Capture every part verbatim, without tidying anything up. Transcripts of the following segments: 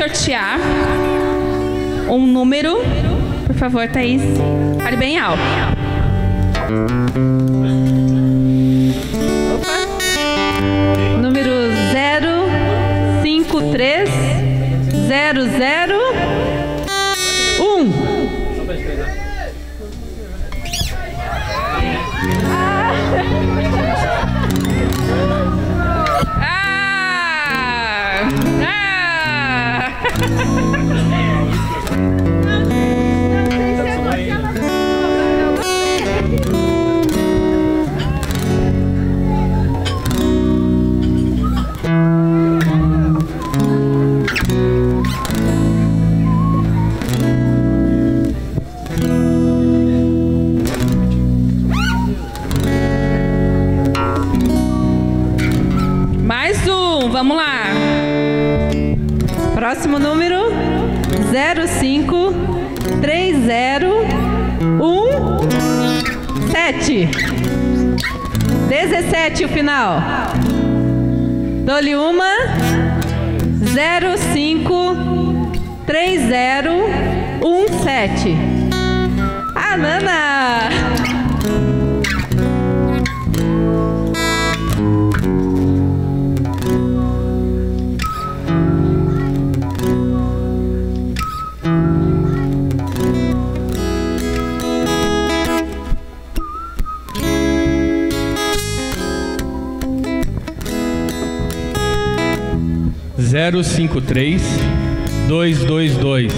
sortear um número. Por favor, Thaís. Fale bem alto. Opa. Número zero cinco três zero zero um. Vamos lá. Próximo número zero cinco três zero um sete. dezessete o final. Dou-lhe uma. zero cinco três zero um sete. A Nana. zero cinco três dois dois dois.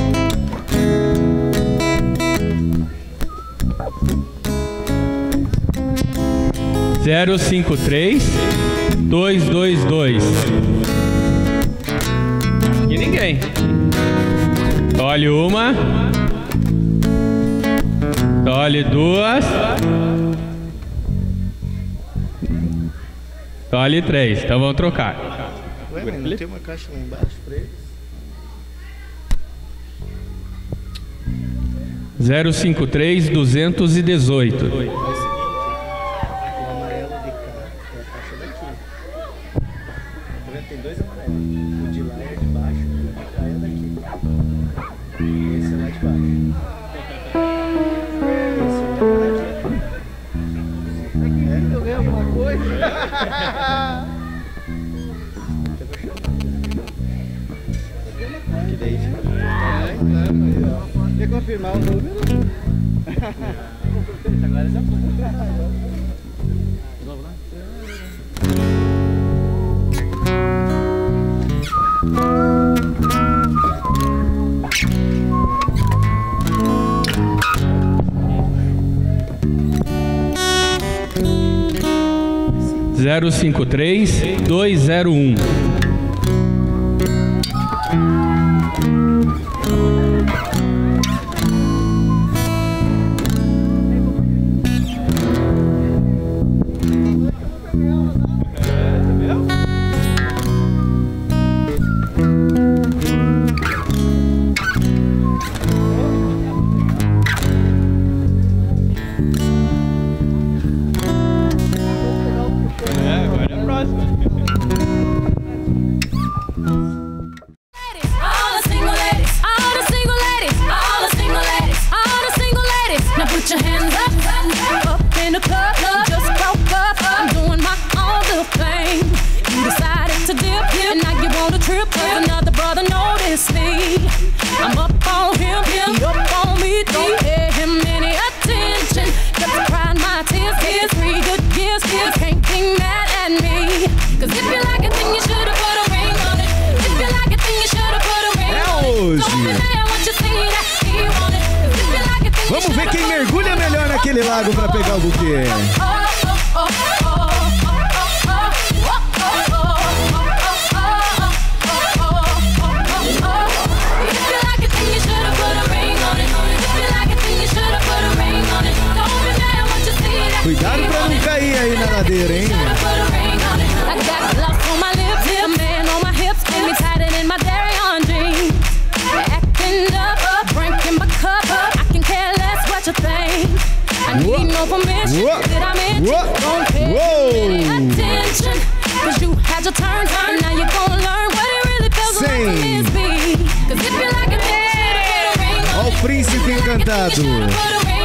Zero cinco três dois dois dois. E ninguém. Olhe uma. Olhe duas. Olhe três. Então vamos trocar. Ué, mas não tem uma caixa lá embaixo pra eles? zero cinco três duzentos e dezoito. O amarelo de cá é a caixa daqui. Tá vendo? Tem dois amarelos. O de lá é de baixo, o de cá é daqui. Esse é lá de baixo. Esse é lá daqui. É que eu ganhei alguma coisa? Quer confirmar o número? Agora já foi. De novo lá? zero cinco três dois zero um. Vamos ver quem mergulha melhor naquele lago para pegar o buquê. Cuidado pra não cair aí na ladeira, hein? Sing. Príncipe Encantado.